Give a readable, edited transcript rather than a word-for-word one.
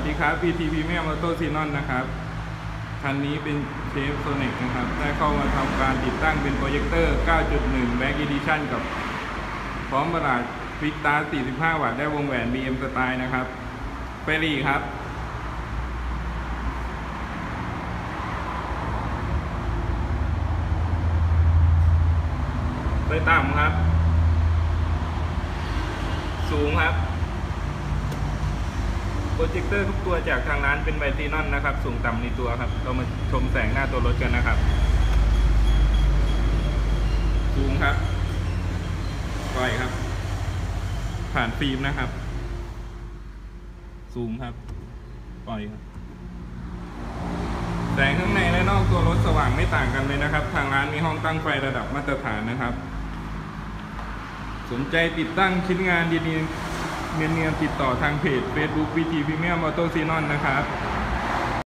สดีครับ PT Premium Auto Xenon นะครับคันนี้เป็นเชฟโซนิกนะครับได้เข้ามาทำการติดตั้งเป็นโปรเจคเตอร์ 9.1 Black Edition กับพร้อมประหลาดฟิกตาร์45 วัตต์ได้วงแหวน BM Style นะครับเฟรรี่ครับไฟต่ำครับสูงครับโปรเจคเตอร์ทุกตัวจากทางร้านเป็นไบซีนอนนะครับสูงต่ำในตัวครับเรามาชมแสงหน้าตัวรถกันนะครับสูงครับปล่อยครับผ่านฟิล์มนะครับสูงครับปล่อยครับแสงข้างในและนอกตัวรถสว่างไม่ต่างกันเลยนะครับทางร้านมีห้องตั้งไฟระดับมาตรฐานนะครับสนใจติดตั้งชิ้นงานดีๆเนียนๆติดต่อทางเพจ Facebook PT Premium Auto Xenon นะครับ